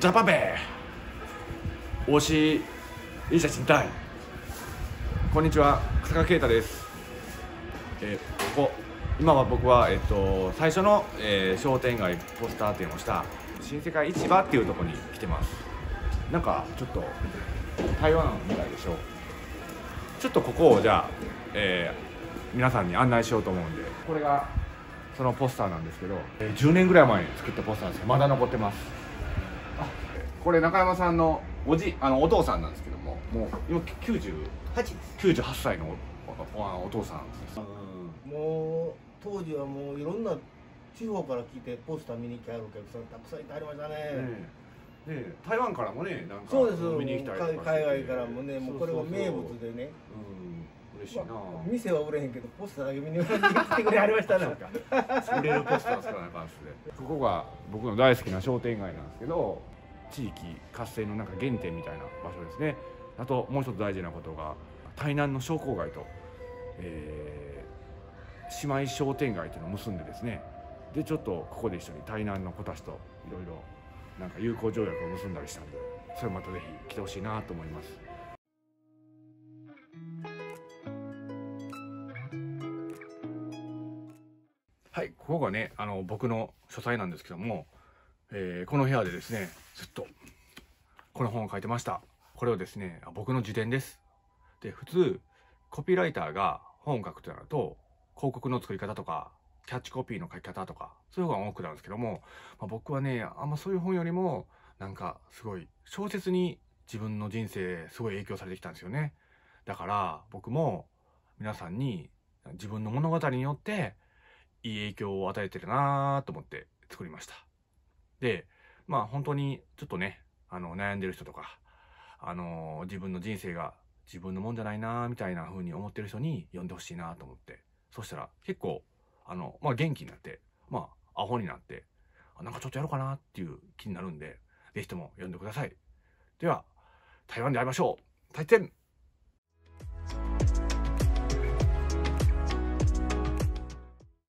ジャパベ推しいい写真たい。こんにちは、草加啓太です。今は僕は、最初の、商店街ポスター展をした新世界市場っていうところに来てます。なんかちょっと台湾みたいでしょ。ちょっとここをじゃあ、皆さんに案内しようと思うんで、これがそのポスターなんですけど、10年ぐらい前に作ったポスターですけどまだ残ってます。これ中山さんのお父さんなんですけども、もう今98歳のお父さんです。 もう当時はもういろんな地方から来てポスター見に来はるお客さんたくさんいてありましたね。 台湾からもね、なんかそうです。 見に行きたいとか海外からもね、もうこれは名物でね。 嬉しいな。 店は売れへんけどポスターだけ見に来てくれありましたね。 売れるポスターですからね、関数で。ここが僕の大好きな商店街なんですけど、地域活性のなんか原点みたいな場所ですね。あともう一つ大事なことが、台南の商工街と、姉妹商店街というのを結んでですね、でちょっとここで一緒に台南の子たちといろいろなんか友好条約を結んだりしたんで、それまたぜひ来てほしいなと思います。はい、ここがね、僕の書斎なんですけども、この部屋でですね、ずっとこの本を書いてました。これをですね、僕の自伝です。で、普通コピーライターが本を書くとなると、広告の作り方とかキャッチコピーの書き方とかそういう方が多くなるんですけども、僕はね、あんまそういう本よりもなんかすごい小説に自分の人生すごい影響されてきたんですよね。だから僕も皆さんに自分の物語によっていい影響を与えてるなと思って作りました。で、本当にちょっとね、悩んでる人とか、自分の人生が自分のもんじゃないなみたいな風に思ってる人に読んでほしいなと思って、そしたら結構元気になって、アホになって、なんかちょっとやろうかなっていう気になるんで、ぜひとも読んでください。では台湾で会いましょう。再见。